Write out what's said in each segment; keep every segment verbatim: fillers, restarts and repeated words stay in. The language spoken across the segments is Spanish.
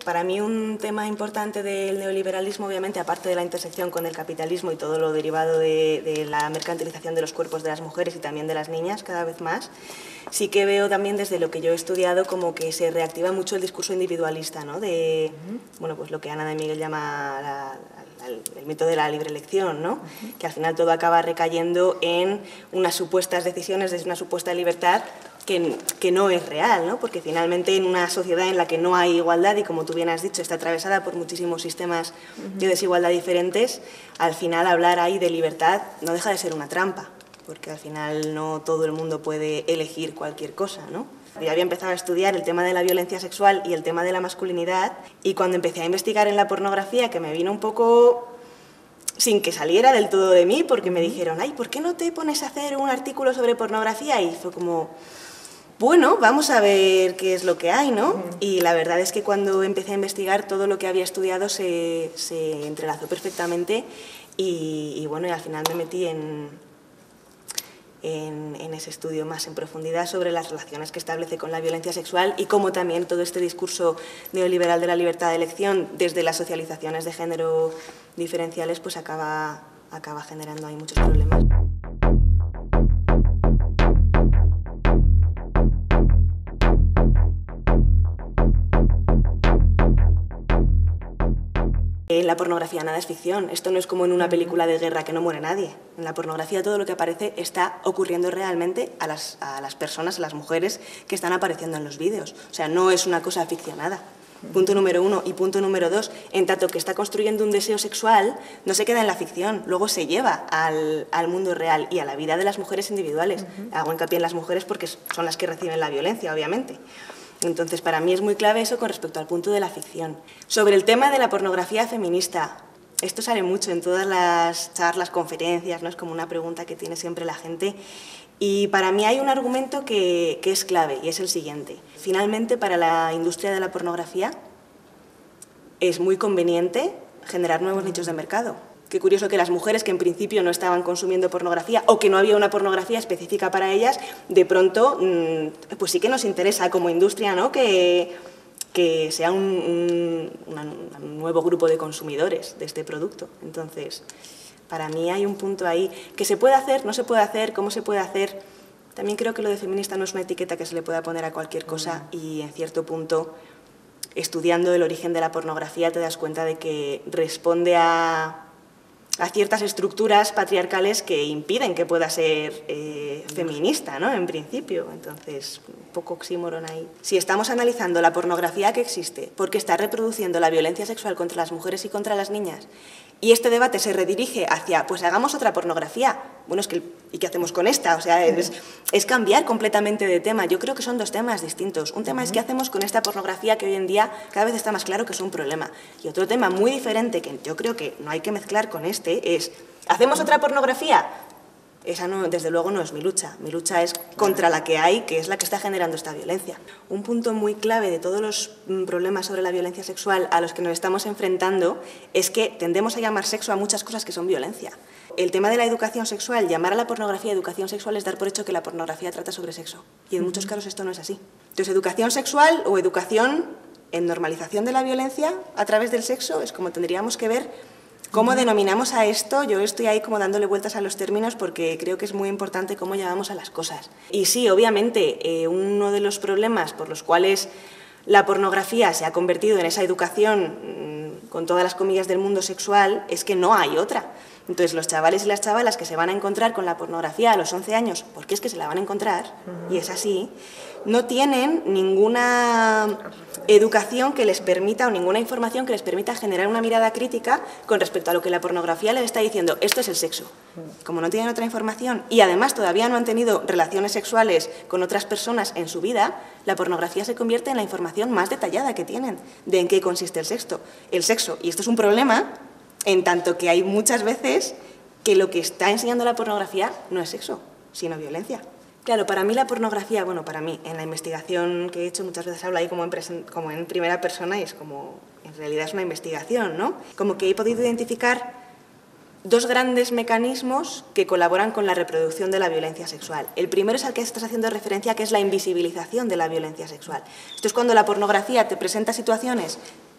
Para mí un tema importante del neoliberalismo, obviamente, aparte de la intersección con el capitalismo y todo lo derivado de, de la mercantilización de los cuerpos de las mujeres y también de las niñas cada vez más, sí que veo también desde lo que yo he estudiado como que se reactiva mucho el discurso individualista, ¿no? De, uh-huh. bueno, pues lo que Ana de Miguel llama la, la, el, el mito de la libre elección, ¿no? Uh-huh. Que al final todo acaba recayendo en unas supuestas decisiones desde una supuesta libertad Que, que no es real, ¿no? Porque finalmente en una sociedad en la que no hay igualdad y, como tú bien has dicho, está atravesada por muchísimos sistemas uh-huh. de desigualdad diferentes, al final hablar ahí de libertad no deja de ser una trampa, porque al final no todo el mundo puede elegir cualquier cosa, ¿no? Yo había empezado a estudiar el tema de la violencia sexual y el tema de la masculinidad, y cuando empecé a investigar en la pornografía, que me vino un poco sin que saliera del todo de mí, porque me dijeron, ay, ¿por qué no te pones a hacer un artículo sobre pornografía? Y fue como, bueno, vamos a ver qué es lo que hay, ¿no? Uh-huh. Y la verdad es que cuando empecé a investigar, todo lo que había estudiado se, se entrelazó perfectamente y, y bueno, y al final me metí en, en, en ese estudio más en profundidad sobre las relaciones que establece con la violencia sexual y cómo también todo este discurso neoliberal de la libertad de elección, desde las socializaciones de género diferenciales, pues acaba, acaba generando ahí muchos problemas. En la pornografía nada es ficción, esto no es como en una película de guerra que no muere nadie. En la pornografía todo lo que aparece está ocurriendo realmente a las, a las personas, a las mujeres que están apareciendo en los vídeos. O sea, no es una cosa ficcionada. Punto número uno. Y punto número dos, en tanto que está construyendo un deseo sexual, no se queda en la ficción, luego se lleva al, al mundo real y a la vida de las mujeres individuales. Uh-huh. Hago hincapié en las mujeres porque son las que reciben la violencia, obviamente. Entonces, para mí es muy clave eso con respecto al punto de la ficción. Sobre el tema de la pornografía feminista, esto sale mucho en todas las charlas, conferencias, ¿no? Es como una pregunta que tiene siempre la gente. Y para mí hay un argumento que, que es clave, y es el siguiente. Finalmente, para la industria de la pornografía es muy conveniente generar nuevos nichos de mercado. Qué curioso que las mujeres que en principio no estaban consumiendo pornografía o que no había una pornografía específica para ellas, de pronto, pues sí que nos interesa como industria, ¿no? que, que sea un, un, una, un nuevo grupo de consumidores de este producto. Entonces, para mí hay un punto ahí que se puede hacer, no se puede hacer, cómo se puede hacer. También creo que lo de feminista no es una etiqueta que se le pueda poner a cualquier cosa y en cierto punto, estudiando el origen de la pornografía, te das cuenta de que responde a a ciertas estructuras patriarcales que impiden que pueda ser eh, feminista, ¿no? En principio. Entonces, un poco oxímoron ahí. Si estamos analizando la pornografía que existe porque está reproduciendo la violencia sexual contra las mujeres y contra las niñas, y este debate se redirige hacia, pues hagamos otra pornografía, bueno, es que, ¿y qué hacemos con esta? O sea, es, es cambiar completamente de tema. Yo creo que son dos temas distintos. Un tema es qué hacemos con esta pornografía que hoy en día cada vez está más claro que es un problema. Y otro tema muy diferente, que yo creo que no hay que mezclar con este, es, ¿hacemos otra pornografía? Esa, no, desde luego, no es mi lucha. Mi lucha es contra la que hay, que es la que está generando esta violencia. Un punto muy clave de todos los problemas sobre la violencia sexual a los que nos estamos enfrentando es que tendemos a llamar sexo a muchas cosas que son violencia. El tema de la educación sexual, llamar a la pornografía educación sexual es dar por hecho que la pornografía trata sobre sexo. Y en uh-huh. muchos casos esto no es así. Entonces, educación sexual o educación en normalización de la violencia a través del sexo es como tendríamos que ver. ¿Cómo denominamos a esto? Yo estoy ahí como dándole vueltas a los términos porque creo que es muy importante cómo llamamos a las cosas. Y sí, obviamente, eh, uno de los problemas por los cuales la pornografía se ha convertido en esa educación, mmm, con todas las comillas del mundo sexual, es que no hay otra. Entonces, los chavales y las chavalas que se van a encontrar con la pornografía a los once años, porque es que se la van a encontrar, y es así, no tienen ninguna educación que les permita o ninguna información que les permita generar una mirada crítica con respecto a lo que la pornografía les está diciendo. Esto es el sexo. Como no tienen otra información y además todavía no han tenido relaciones sexuales con otras personas en su vida, la pornografía se convierte en la información más detallada que tienen de en qué consiste el sexo. El sexo. Y esto es un problema en tanto que hay muchas veces que lo que está enseñando la pornografía no es sexo, sino violencia. Claro, para mí la pornografía, bueno, para mí, en la investigación que he hecho muchas veces hablo ahí como en, como en primera persona y es como, en realidad es una investigación, ¿no? Como que he podido identificar dos grandes mecanismos que colaboran con la reproducción de la violencia sexual. El primero es al que estás haciendo referencia, que es la invisibilización de la violencia sexual. Esto es cuando la pornografía te presenta situaciones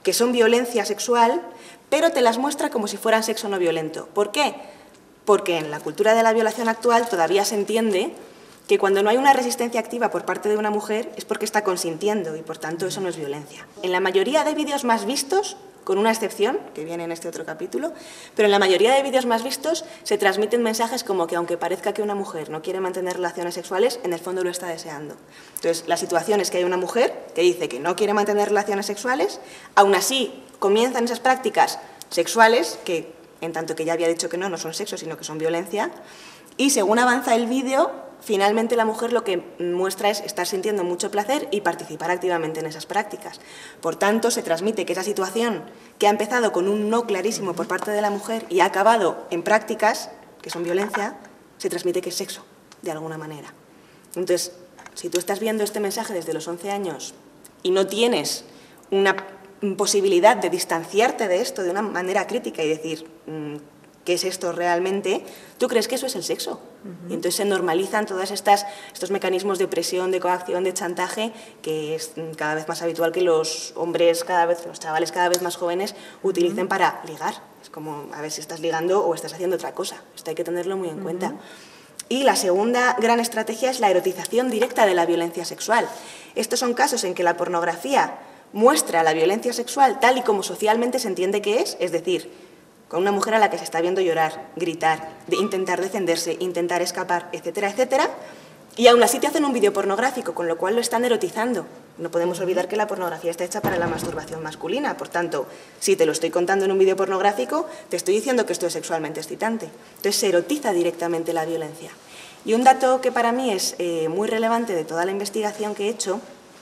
que son violencia sexual, pero te las muestra como si fueran sexo no violento. ¿Por qué? Porque en la cultura de la violación actual todavía se entiende que cuando no hay una resistencia activa por parte de una mujer es porque está consintiendo y por tanto eso no es violencia. En la mayoría de vídeos más vistos, con una excepción, que viene en este otro capítulo, pero en la mayoría de vídeos más vistos se transmiten mensajes como que aunque parezca que una mujer no quiere mantener relaciones sexuales, en el fondo lo está deseando. Entonces, la situación es que hay una mujer que dice que no quiere mantener relaciones sexuales, aún así comienzan esas prácticas sexuales, que en tanto que ya había dicho que no, no son sexo, sino que son violencia, y según avanza el vídeo, finalmente la mujer lo que muestra es estar sintiendo mucho placer y participar activamente en esas prácticas. Por tanto, se transmite que esa situación, que ha empezado con un no clarísimo por parte de la mujer y ha acabado en prácticas, que son violencia, se transmite que es sexo, de alguna manera. Entonces, si tú estás viendo este mensaje desde los once años y no tienes una posibilidad de distanciarte de esto de una manera crítica y decir ¿qué es esto realmente?, tú crees que eso es el sexo. Uh-huh. Y entonces se normalizan todos estos mecanismos de presión, de coacción, de chantaje, que es cada vez más habitual que los hombres, cada vez, los chavales cada vez más jóvenes utilicen uh-huh. para ligar. Es como a ver si estás ligando o estás haciendo otra cosa. Esto hay que tenerlo muy en uh-huh. cuenta. Y la segunda gran estrategia es la erotización directa de la violencia sexual. Estos son casos en que la pornografía muestra la violencia sexual tal y como socialmente se entiende que es, es decir, con una mujer a la que se está viendo llorar, gritar, de intentar defenderse, intentar escapar, etcétera, etcétera, y aún así te hacen un vídeo pornográfico, con lo cual lo están erotizando. No podemos olvidar que la pornografía está hecha para la masturbación masculina, por tanto, si te lo estoy contando en un vídeo pornográfico, te estoy diciendo que esto es sexualmente excitante. Entonces se erotiza directamente la violencia. Y un dato que para mí es eh, muy relevante de toda la investigación que he hecho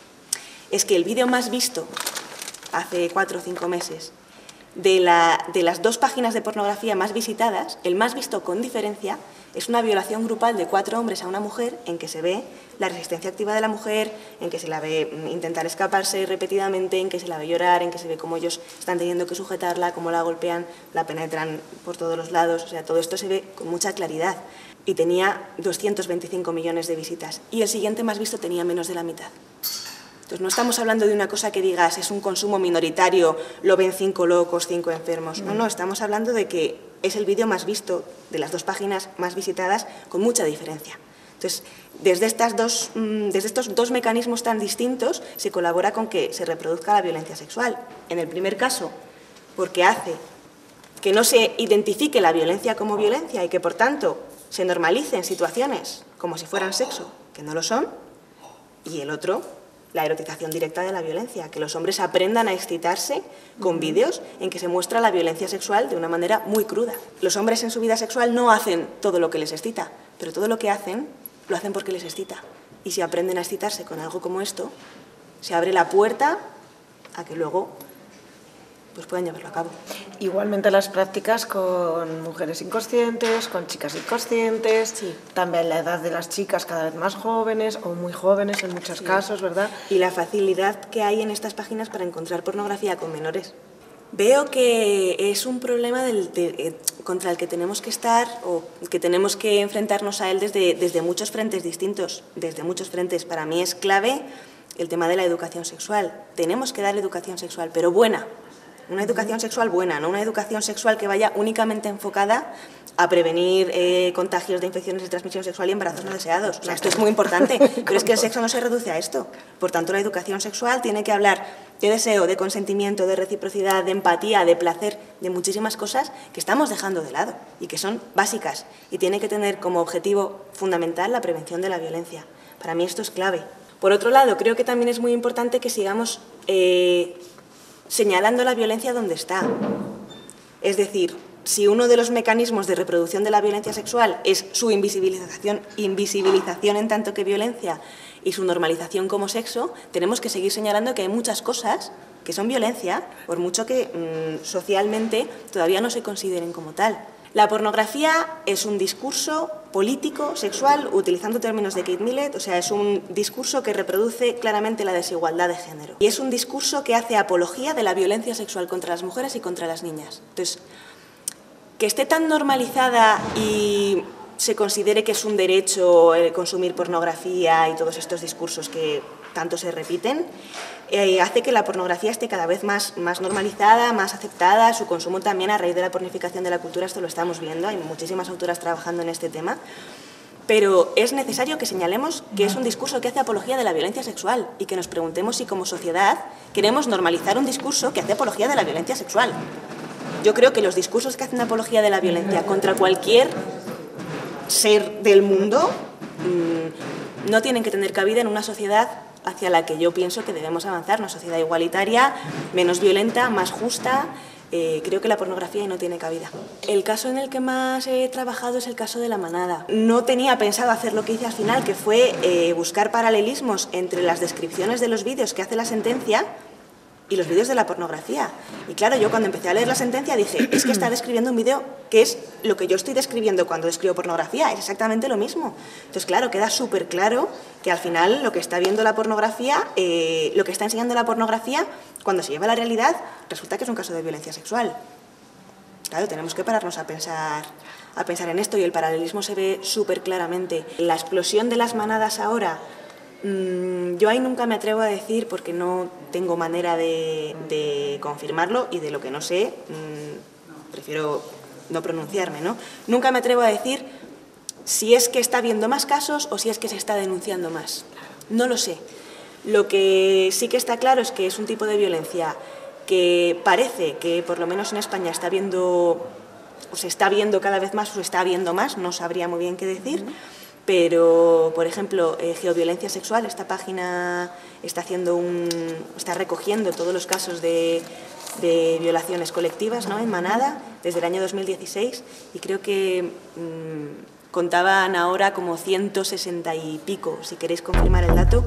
es que el vídeo más visto hace cuatro o cinco meses de, la, de las dos páginas de pornografía más visitadas, el más visto con diferencia, es una violación grupal de cuatro hombres a una mujer en que se ve la resistencia activa de la mujer, en que se la ve intentar escaparse repetidamente, en que se la ve llorar, en que se ve cómo ellos están teniendo que sujetarla, cómo la golpean, la penetran por todos los lados. O sea, todo esto se ve con mucha claridad. Y tenía doscientos veinticinco millones de visitas. Y el siguiente más visto tenía menos de la mitad. Entonces, no estamos hablando de una cosa que digas, es un consumo minoritario, lo ven cinco locos, cinco enfermos. No, no, estamos hablando de que es el vídeo más visto de las dos páginas más visitadas con mucha diferencia. Entonces, desde, estas dos, desde estos dos mecanismos tan distintos se colabora con que se reproduzca la violencia sexual. En el primer caso, porque hace que no se identifique la violencia como violencia y que, por tanto, se normalicen situaciones como si fueran sexo, que no lo son, y el otro, la erotización directa de la violencia, que los hombres aprendan a excitarse con vídeos en que se muestra la violencia sexual de una manera muy cruda. Los hombres en su vida sexual no hacen todo lo que les excita, pero todo lo que hacen, lo hacen porque les excita. Y si aprenden a excitarse con algo como esto, se abre la puerta a que luego pues puedan llevarlo a cabo. Igualmente las prácticas con mujeres inconscientes, con chicas inconscientes, sí. También la edad de las chicas cada vez más jóvenes o muy jóvenes en muchos sí. casos, ¿verdad? Y la facilidad que hay en estas páginas para encontrar pornografía con menores. Veo que es un problema del, de, eh, contra el que tenemos que estar o que tenemos que enfrentarnos a él desde, desde muchos frentes distintos, desde muchos frentes. Para mí es clave el tema de la educación sexual. Tenemos que dar educación sexual, pero buena. Una educación sexual buena, no una educación sexual que vaya únicamente enfocada a prevenir eh, contagios de infecciones de transmisión sexual y embarazos no deseados. O sea, esto es muy importante, pero es que el sexo no se reduce a esto. Por tanto, la educación sexual tiene que hablar de deseo, de consentimiento, de reciprocidad, de empatía, de placer, de muchísimas cosas que estamos dejando de lado y que son básicas y tiene que tener como objetivo fundamental la prevención de la violencia. Para mí esto es clave. Por otro lado, creo que también es muy importante que sigamos Eh, señalando la violencia donde está. Es decir, si uno de los mecanismos de reproducción de la violencia sexual es su invisibilización, invisibilización en tanto que violencia y su normalización como sexo, tenemos que seguir señalando que hay muchas cosas que son violencia, por mucho que mmm, socialmente todavía no se consideren como tal. La pornografía es un discurso político, sexual, utilizando términos de Kate Millett, o sea, es un discurso que reproduce claramente la desigualdad de género. Y es un discurso que hace apología de la violencia sexual contra las mujeres y contra las niñas. Entonces, que esté tan normalizada y se considere que es un derecho el consumir pornografía y todos estos discursos que tanto se repiten, eh, hace que la pornografía esté cada vez más, más normalizada, más aceptada, su consumo también a raíz de la pornificación de la cultura, esto lo estamos viendo, hay muchísimas autoras trabajando en este tema, pero es necesario que señalemos que es un discurso que hace apología de la violencia sexual y que nos preguntemos si como sociedad queremos normalizar un discurso que hace apología de la violencia sexual. Yo creo que los discursos que hacen apología de la violencia contra cualquier ser del mundo mmm, no tienen que tener cabida en una sociedad hacia la que yo pienso que debemos avanzar, una sociedad igualitaria, menos violenta, más justa. Eh, creo que la pornografía ahí no tiene cabida. El caso en el que más he trabajado es el caso de La Manada. No tenía pensado hacer lo que hice al final, que fue eh, buscar paralelismos entre las descripciones de los vídeos que hace la sentencia y los vídeos de la pornografía. Y claro, yo cuando empecé a leer la sentencia dije, es que está describiendo un vídeo que es lo que yo estoy describiendo cuando escribo pornografía, es exactamente lo mismo. Entonces, claro, queda súper claro que al final lo que está viendo la pornografía, eh, lo que está enseñando la pornografía, cuando se lleva a la realidad, resulta que es un caso de violencia sexual. Claro, tenemos que pararnos a pensar, a pensar en esto y el paralelismo se ve súper claramente. La explosión de las manadas ahora, yo ahí nunca me atrevo a decir porque no tengo manera de, de confirmarlo y de lo que no sé, mmm, prefiero no pronunciarme, ¿no? Nunca me atrevo a decir si es que está habiendo más casos o si es que se está denunciando más. No lo sé. Lo que sí que está claro es que es un tipo de violencia que parece que por lo menos en España está viendo, o se está viendo cada vez más o se está viendo más, no sabría muy bien qué decir. Pero, por ejemplo, eh, Geoviolencia Sexual, esta página está, haciendo un, está recogiendo todos los casos de, de violaciones colectivas, ¿no?, en manada desde el año dos mil dieciséis y creo que mmm, contaban ahora como ciento sesenta y pico, si queréis confirmar el dato.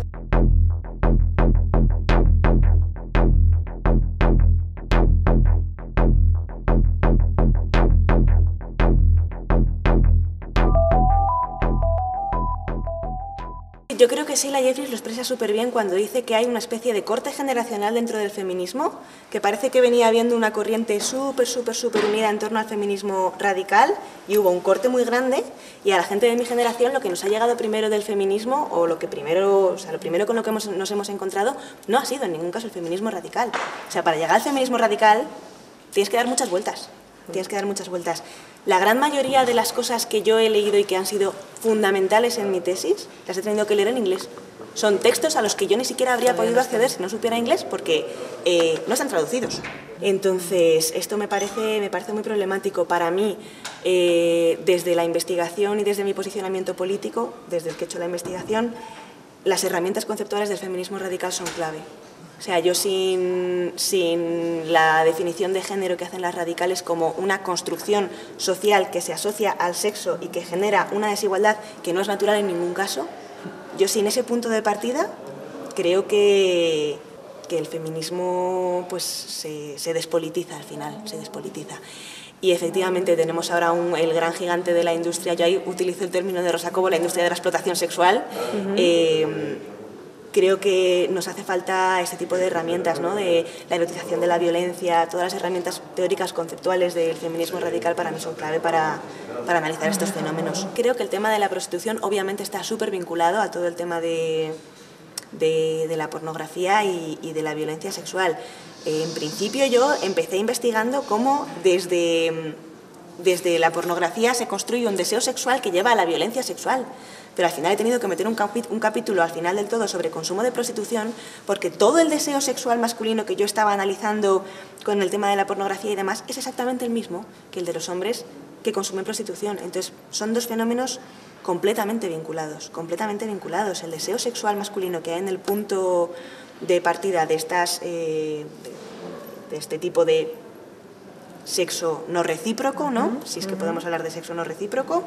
Yo creo que Sheila Jeffries lo expresa súper bien cuando dice que hay una especie de corte generacional dentro del feminismo, que parece que venía habiendo una corriente súper, súper, súper unida en torno al feminismo radical y hubo un corte muy grande y a la gente de mi generación lo que nos ha llegado primero del feminismo o lo que primero, o sea, lo primero con lo que hemos, nos hemos encontrado no ha sido en ningún caso el feminismo radical. O sea, para llegar al feminismo radical tienes que dar muchas vueltas. Tienes que dar muchas vueltas. La gran mayoría de las cosas que yo he leído y que han sido fundamentales en mi tesis, las he tenido que leer en inglés. Son textos a los que yo ni siquiera habría podido acceder si no supiera inglés porque eh, no están traducidos. Entonces, esto me parece, me parece muy problemático para mí, eh, desde la investigación y desde mi posicionamiento político, desde el que he hecho la investigación, las herramientas conceptuales del feminismo radical son clave. O sea, yo sin, sin la definición de género que hacen las radicales como una construcción social que se asocia al sexo y que genera una desigualdad que no es natural en ningún caso, yo sin ese punto de partida creo que, que el feminismo pues, se, se despolitiza al final, se despolitiza. Y efectivamente tenemos ahora un, el gran gigante de la industria, yo ahí utilizo el término de Rosa Cobo, la industria de la explotación sexual. Uh-huh. eh, Creo que nos hace falta este tipo de herramientas, ¿no?, de la erotización de la violencia, todas las herramientas teóricas conceptuales del feminismo radical para mí son clave para, para analizar estos fenómenos. Creo que el tema de la prostitución obviamente está súper vinculado a todo el tema de, de, de la pornografía y, y de la violencia sexual. Eh, en principio yo empecé investigando cómo desde, desde la pornografía se construye un deseo sexual que lleva a la violencia sexual. Pero al final he tenido que meter un, capi un capítulo al final del todo sobre consumo de prostitución porque todo el deseo sexual masculino que yo estaba analizando con el tema de la pornografía y demás es exactamente el mismo que el de los hombres que consumen prostitución. Entonces son dos fenómenos completamente vinculados, completamente vinculados. El deseo sexual masculino que hay en el punto de partida de, estas, eh, de, de este tipo de sexo no recíproco, ¿no?, si es que podemos hablar de sexo no recíproco,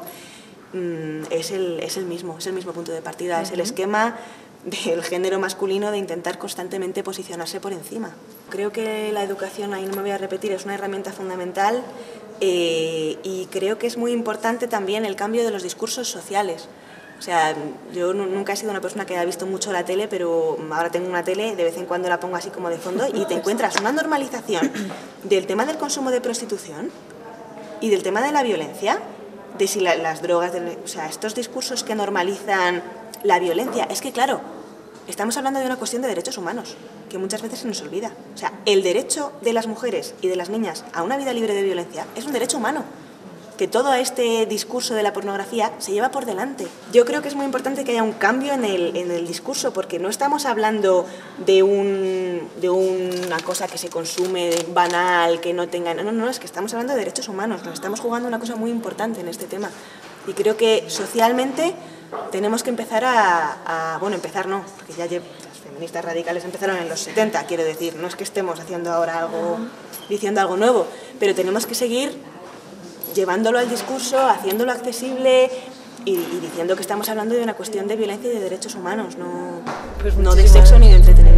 Es el, es el mismo, es el mismo punto de partida, uh-huh. Es el esquema del género masculino de intentar constantemente posicionarse por encima. Creo que la educación, ahí no me voy a repetir, es una herramienta fundamental eh, y creo que es muy importante también el cambio de los discursos sociales. O sea, yo nunca he sido una persona que haya visto mucho la tele, pero ahora tengo una tele, de vez en cuando la pongo así como de fondo y te encuentras una normalización del tema del consumo de prostitución y del tema de la violencia, de si la, las drogas, de, o sea, estos discursos que normalizan la violencia, es que claro, estamos hablando de una cuestión de derechos humanos, que muchas veces se nos olvida. O sea, el derecho de las mujeres y de las niñas a una vida libre de violencia es un derecho humano, que todo este discurso de la pornografía se lleva por delante. Yo creo que es muy importante que haya un cambio en el, en el discurso, porque no estamos hablando de, un, de una cosa que se consume banal, que no tenga... No, no, es que estamos hablando de derechos humanos, nos estamos jugando una cosa muy importante en este tema. Y creo que socialmente tenemos que empezar a... a bueno, empezar no, porque ya llevo, las feministas radicales empezaron en los setenta, quiero decir, no es que estemos haciendo ahora algo, diciendo algo nuevo, pero tenemos que seguir llevándolo al discurso, haciéndolo accesible y, y diciendo que estamos hablando de una cuestión de violencia y de derechos humanos, no, pues no de sexo ni de entretenimiento.